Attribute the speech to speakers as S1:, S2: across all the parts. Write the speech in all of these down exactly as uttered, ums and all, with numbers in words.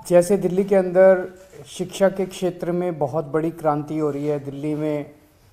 S1: जैसे दिल्ली के अंदर शिक्षा के क्षेत्र में बहुत बड़ी क्रांति हो रही है। दिल्ली में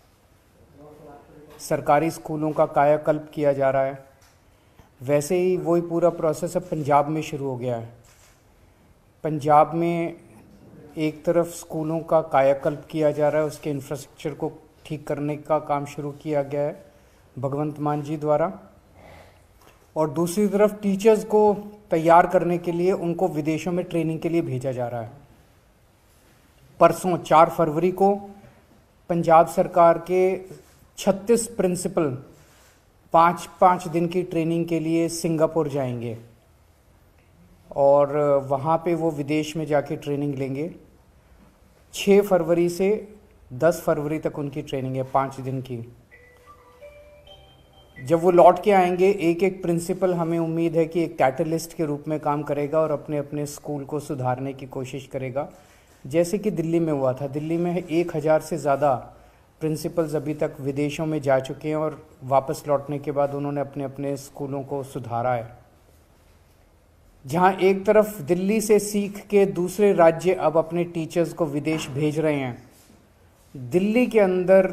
S1: सरकारी स्कूलों का कायाकल्प किया जा रहा है, वैसे ही वही पूरा प्रोसेस अब पंजाब में शुरू हो गया है। पंजाब में एक तरफ स्कूलों का कायाकल्प किया जा रहा है, उसके इंफ्रास्ट्रक्चर को ठीक करने का काम शुरू किया गया है भगवंत मान जी द्वारा, और दूसरी तरफ टीचर्स को तैयार करने के लिए उनको विदेशों में ट्रेनिंग के लिए भेजा जा रहा है। परसों चार फरवरी को पंजाब सरकार के छत्तीस प्रिंसिपल पाँच पाँच दिन की ट्रेनिंग के लिए सिंगापुर जाएंगे और वहाँ पे वो विदेश में जाके ट्रेनिंग लेंगे। छः फरवरी से दस फरवरी तक उनकी ट्रेनिंग है, पाँच दिन की। जब वो लौट के आएंगे, एक एक प्रिंसिपल हमें उम्मीद है कि एक कैटलिस्ट के रूप में काम करेगा और अपने अपने स्कूल को सुधारने की कोशिश करेगा, जैसे कि दिल्ली में हुआ था। दिल्ली में एक हज़ार से ज़्यादा प्रिंसिपल्स अभी तक विदेशों में जा चुके हैं और वापस लौटने के बाद उन्होंने अपने अपने स्कूलों को सुधारा है। जहां एक तरफ दिल्ली से सीख के दूसरे राज्य अब अपने टीचर्स को विदेश भेज रहे हैं, दिल्ली के अंदर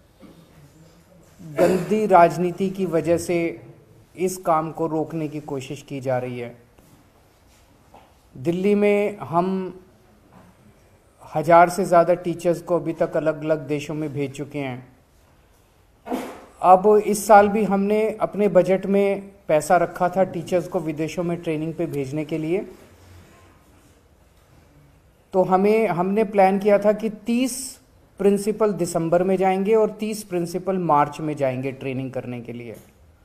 S1: गंदी राजनीति की वजह से इस काम को रोकने की कोशिश की जा रही है। दिल्ली में हम हजार से ज़्यादा टीचर्स को अभी तक अलग अलग देशों में भेज चुके हैं। अब इस साल भी हमने अपने बजट में पैसा रखा था टीचर्स को विदेशों में ट्रेनिंग पे भेजने के लिए। तो हमें हमने प्लान किया था कि तीस प्रिंसिपल दिसंबर में जाएंगे और तीस प्रिंसिपल मार्च में जाएंगे ट्रेनिंग करने के लिए।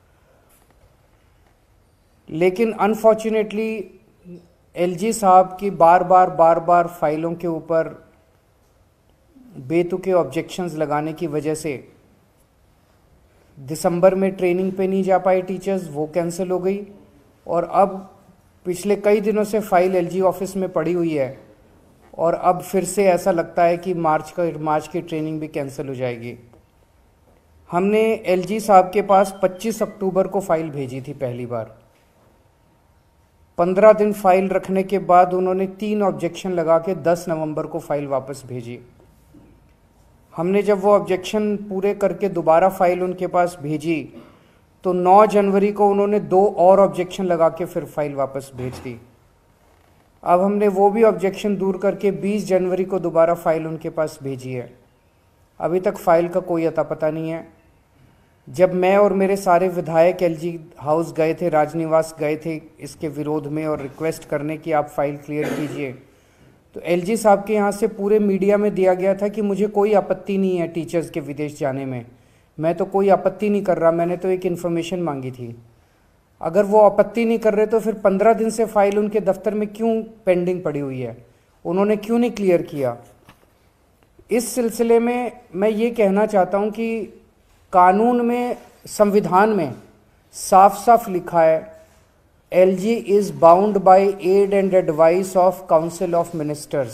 S1: लेकिन अनफॉर्चुनेटली एलजी साहब की बार बार बार बार फाइलों के ऊपर बेतुके ऑब्जेक्शंस लगाने की वजह से दिसंबर में ट्रेनिंग पे नहीं जा पाए टीचर्स, वो कैंसिल हो गई। और अब पिछले कई दिनों से फाइल एलजी ऑफिस में पड़ी हुई है और अब फिर से ऐसा लगता है कि मार्च का मार्च की ट्रेनिंग भी कैंसिल हो जाएगी। हमने एलजी साहब के पास पच्चीस अक्टूबर को फाइल भेजी थी पहली बार। पंद्रह दिन फाइल रखने के बाद उन्होंने तीन ऑब्जेक्शन लगा के दस नवंबर को फाइल वापस भेजी। हमने जब वो ऑब्जेक्शन पूरे करके दोबारा फाइल उनके पास भेजी तो नौ जनवरी को उन्होंने दो और ऑब्जेक्शन लगा के फिर फाइल वापस भेज दी। अब हमने वो भी ऑब्जेक्शन दूर करके बीस जनवरी को दोबारा फाइल उनके पास भेजी है। अभी तक फाइल का कोई अता पता नहीं है। जब मैं और मेरे सारे विधायक एलजी हाउस गए थे, राजनिवास गए थे इसके विरोध में और रिक्वेस्ट करने की आप फाइल क्लियर कीजिए, तो एलजी साहब के यहाँ से पूरे मीडिया में दिया गया था कि मुझे कोई आपत्ति नहीं है टीचर्स के विदेश जाने में, मैं तो कोई आपत्ति नहीं कर रहा, मैंने तो एक इन्फॉर्मेशन मांगी थी। अगर वो आपत्ति नहीं कर रहे तो फिर पंद्रह दिन से फाइल उनके दफ्तर में क्यों पेंडिंग पड़ी हुई है, उन्होंने क्यों नहीं क्लियर किया? इस सिलसिले में मैं ये कहना चाहता हूँ कि कानून में, संविधान में साफ साफ लिखा है, LG is bound by aid and advice of council of ministers.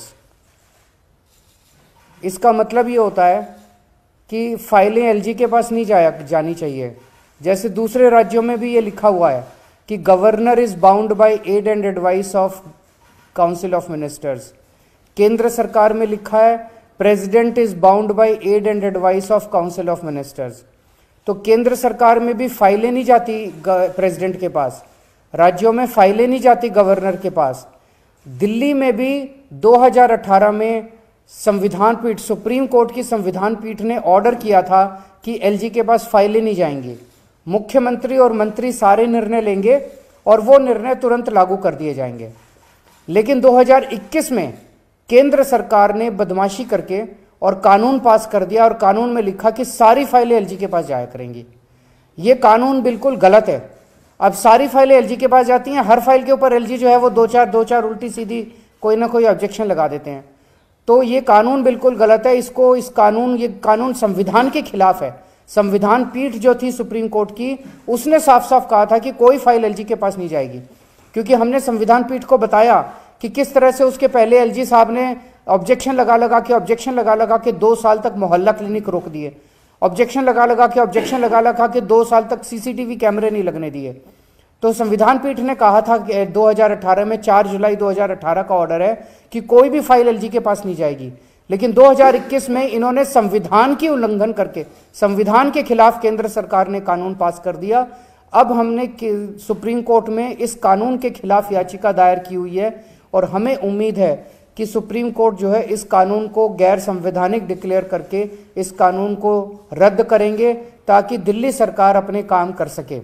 S1: इसका मतलब ये होता है कि फाइलें एलजी के पास नहीं जाया जानी चाहिए। जैसे दूसरे राज्यों में भी ये लिखा हुआ है कि governor is bound by aid and advice of council of ministers. केंद्र सरकार में लिखा है president is bound by aid and advice of council of ministers. तो केंद्र सरकार में भी फाइलें नहीं जाती प्रेसिडेंट के पास, राज्यों में फाइलें नहीं जाती गवर्नर के पास। दिल्ली में भी दो हज़ार अठारह में संविधान पीठ, सुप्रीम कोर्ट की संविधान पीठ ने ऑर्डर किया था कि एलजी के पास फाइलें नहीं जाएंगी। मुख्यमंत्री और मंत्री सारे निर्णय लेंगे और वो निर्णय तुरंत लागू कर दिए जाएंगे। लेकिन दो हज़ार इक्कीस में केंद्र सरकार ने बदमाशी करके और कानून पास कर दिया और कानून में लिखा कि सारी फाइलें एलजी के पास जाया करेंगी। ये कानून बिल्कुल गलत है। अब सारी फाइलें एलजी के पास जाती हैं, हर फाइल के ऊपर एलजी जो है वो दो चार दो चार उल्टी सीधी कोई ना कोई ऑब्जेक्शन लगा देते हैं। तो ये कानून बिल्कुल गलत है। इसको इस कानून ये कानून संविधान के खिलाफ है। संविधान पीठ जो थी सुप्रीम कोर्ट की, उसने साफ साफ कहा था कि कोई फाइल एलजी के पास नहीं जाएगी, क्योंकि हमने संविधान पीठ को बताया कि किस तरह से उसके पहले एलजी साहब ने ऑब्जेक्शन लगा लगा के ऑब्जेक्शन लगा लगा के दो साल तक मोहल्ला क्लिनिक रोक दिए, ऑब्जेक्शन लगा लगा के ऑब्जेक्शन लगा लगा के दो साल तक सीसीटीवी कैमरे नहीं लगने दिए। तो संविधान पीठ ने कहा था कि दो हज़ार अठारह में, चार जुलाई दो हज़ार अठारह का ऑर्डर है कि कोई भी फाइल एलजी के पास नहीं जाएगी, लेकिन दो हज़ार इक्कीस में इन्होंने संविधान की उल्लंघन करके, संविधान के खिलाफ केंद्र सरकार ने कानून पास कर दिया। अब हमने सुप्रीम कोर्ट में इस कानून के खिलाफ याचिका दायर की हुई है और हमें उम्मीद है कि सुप्रीम कोर्ट जो है इस कानून को गैर संवैधानिक डिक्लेयर करके इस कानून को रद्द करेंगे ताकि दिल्ली सरकार अपने काम कर सके।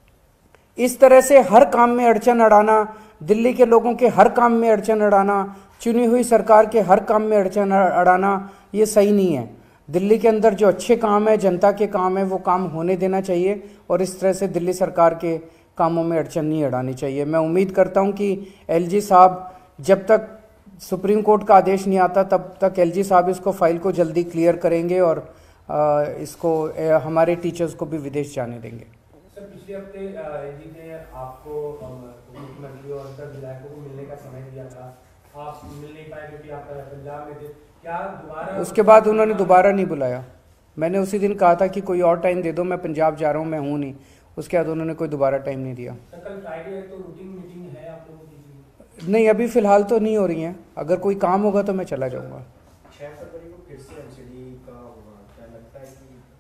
S1: इस तरह से हर काम में अड़चन अड़ाना, दिल्ली के लोगों के हर काम में अड़चन अड़ाना, चुनी हुई सरकार के हर काम में अड़चन अड़ाना, ये सही नहीं है। दिल्ली के अंदर जो अच्छे काम है, जनता के काम है, वो काम होने देना चाहिए और इस तरह से दिल्ली सरकार के कामों में अड़चन नहीं अड़ानी चाहिए। मैं उम्मीद करता हूं कि एलजी साहब, जब तक सुप्रीम कोर्ट का आदेश नहीं आता तब तक एलजी साहब इसको फाइल को जल्दी क्लियर करेंगे और आ, इसको ए, हमारे टीचर्स को भी विदेश जाने देंगे।
S2: सर, पिछले हफ्ते एलजी ने आपको मुख्यमंत्री और सर विधायकों को मिलने का समय दिया था, आप मिल नहीं पाए क्योंकि आप पंजाब में थे। क्या दोबारा
S1: उसके बाद उन्होंने दोबारा नहीं बुलाया। मैंने उसी दिन कहा था कि कोई और टाइम दे दो, मैं पंजाब जा रहा हूँ, मैं हूँ नहीं। उसके बाद उन्होंने कोई दोबारा टाइम नहीं दिया।
S2: सर, कल फ्राइडे है तो रूटीन मीटिंग है आप लोगों की?
S1: नहीं, अभी फिलहाल तो नहीं हो रही हैं। अगर कोई काम होगा तो मैं चला जाऊँगा।
S2: छह फरवरी को फिर से एमसीडी का होगा, क्या लगता है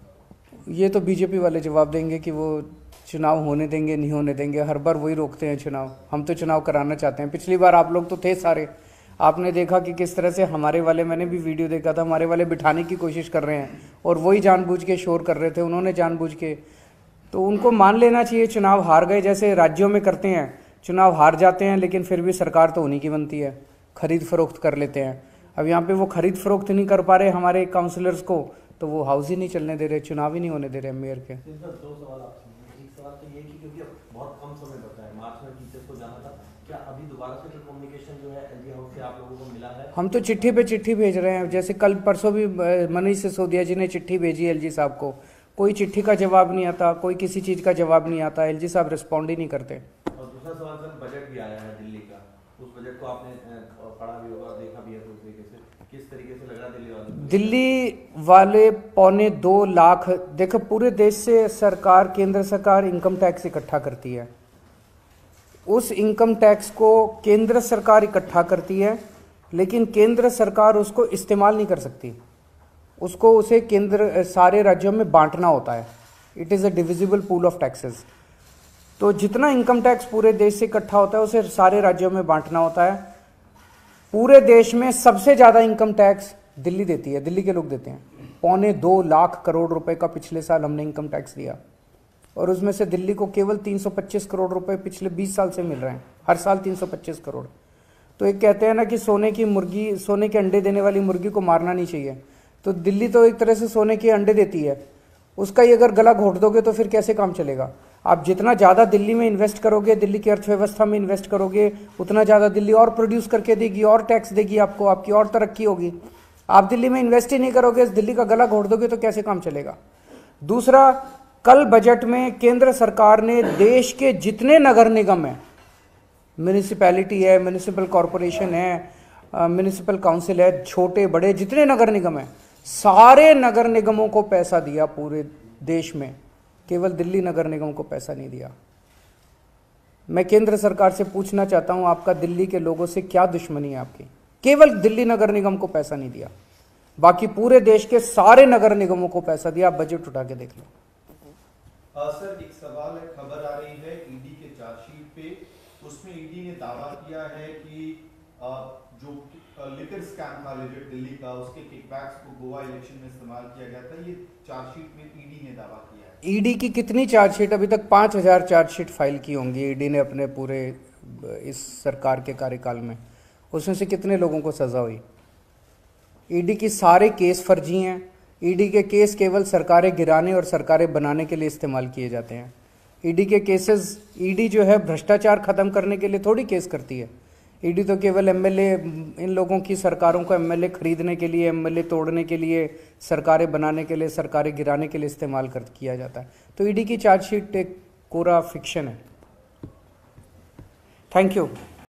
S2: कि?
S1: ये तो बीजेपी वाले जवाब देंगे कि वो चुनाव होने देंगे नहीं होने देंगे। हर बार वही रोकते हैं चुनाव। हम तो चुनाव कराना चाहते हैं। पिछली बार आप लोग तो थे सारे, आपने देखा कि किस तरह से हमारे वाले, मैंने भी वीडियो देखा था, हमारे वाले बिठाने की कोशिश कर रहे हैं और वही जानबूझ के शोर कर रहे थे। उन्होंने जानबूझ के, तो उनको मान लेना चाहिए चुनाव हार गए। जैसे राज्यों में करते हैं, चुनाव हार जाते हैं लेकिन फिर भी सरकार तो उन्हीं की बनती है, खरीद फरोख्त कर लेते हैं। अब यहाँ पे वो खरीद फरोख्त नहीं कर पा रहे हमारे काउंसिलर्स को, तो वो हाउस ही नहीं चलने दे रहे, चुनाव ही नहीं होने दे रहे मेयर के।
S3: दो सवाल आपसे। एक सवाल तो ये कि क्योंकि अब बहुत कम समय बचा है, मार्च में टीचर्स को जाना था, क्या अभी दोबारा से कम्युनिकेशन जो है एलजी हाउस से आप लोगों को मिला है?
S1: हम तो चिट्ठी पे चिट्ठी भेज रहे हैं। जैसे कल परसों भी मनीष सिसोदिया जी ने चिट्ठी भेजी एलजी साहब को, कोई चिट्ठी का जवाब नहीं आता, कोई किसी चीज का जवाब नहीं आता, एलजी साहब रिस्पॉन्ड ही नहीं करते।
S3: और दूसरा सवाल सर, बजट भी आया है दिल्ली का, उस बजट को आपने पढ़ा भी होगा, देखा भी है, तो तरीके से किस तरीके से लग रहा दिल्ली वाले? दिल्ली
S1: वाले पौने दो लाख, देखो पूरे देश से सरकार, केंद्र सरकार इनकम टैक्स इकट्ठा करती है। उस इनकम टैक्स को केंद्र सरकार इकट्ठा करती है, लेकिन केंद्र सरकार उसको इस्तेमाल नहीं कर सकती। उसको उसे केंद्र सारे राज्यों में बांटना होता है। It is a divisible pool of taxes. तो जितना इनकम टैक्स पूरे देश से इकट्ठा होता है उसे सारे राज्यों में बांटना होता है। पूरे देश में सबसे ज़्यादा इनकम टैक्स दिल्ली देती है, दिल्ली के लोग देते हैं। पौने दो लाख करोड़ रुपए का पिछले साल हमने इनकम टैक्स दिया और उसमें से दिल्ली को केवल तीन सौ पच्चीस करोड़ रुपए पिछले बीस साल से मिल रहे हैं, हर साल तीन सौ पच्चीस करोड़। तो एक कहते हैं ना कि सोने की मुर्गी, सोने के अंडे देने वाली मुर्गी को मारना नहीं चाहिए। तो दिल्ली तो एक तरह से सोने के अंडे देती है, उसका ही अगर गला घोट दोगे तो फिर कैसे काम चलेगा? आप जितना ज़्यादा दिल्ली में इन्वेस्ट करोगे, दिल्ली की अर्थव्यवस्था में इन्वेस्ट करोगे, उतना ज़्यादा दिल्ली और प्रोड्यूस करके देगी, और टैक्स देगी आपको, आपकी और तरक्की होगी। आप दिल्ली में इन्वेस्ट ही नहीं करोगे, दिल्ली का गला घोट दोगे तो कैसे काम चलेगा? दूसरा, कल बजट में केंद्र सरकार ने देश के जितने नगर निगम हैं, म्यूनिसिपैलिटी है, म्यूनिसिपल कॉरपोरेशन है, म्यूनिसिपल काउंसिल है, छोटे बड़े जितने नगर निगम हैं, सारे नगर निगमों को पैसा दिया पूरे देश में। केवल दिल्ली नगर निगम को पैसा नहीं दिया। मैं केंद्र सरकार से पूछना चाहता हूं, आपका दिल्ली के लोगों से क्या दुश्मनी है आपकी? केवल दिल्ली नगर निगम को पैसा नहीं दिया, बाकी पूरे देश के सारे नगर निगमों को पैसा दिया। आप बजट उठा के देख लो।
S4: आ, सर, एक सवाल है, खबर आ रही है ईडी के चार्जशीट पे, उसमें ईडी ने दावा किया है कि आ, जो लिकर स्कैम था लेजेड दिल्ली का, उसके किकबैक्स को गोवा इलेक्शन में इस्तेमाल किया गया था। ये चार्जशीट में ईडी ने दावा किया है।
S1: ईडी की कितनी चार्जशीट? अभी तक पाँच हजार चार्जशीट फाइल की होंगी ईडी ने अपने पूरे इस सरकार के कार्यकाल में। उसमें से कितने लोगों को सजा हुई? ईडी की सारे केस फर्जी हैं। ईडी के केस केवल सरकारें गिराने और सरकारें बनाने के लिए इस्तेमाल किए जाते हैं। ईडी के केसेस, ईडी जो है भ्रष्टाचार खत्म करने के लिए थोड़ी केस करती है। ईडी तो केवल एमएलए, इन लोगों की सरकारों को एमएलए खरीदने के लिए, एमएलए तोड़ने के लिए, सरकारें बनाने के लिए, सरकारें गिराने के लिए इस्तेमाल कर किया जाता है। तो ईडी की चार्जशीट एक पूरा फिक्शन है। Thank you.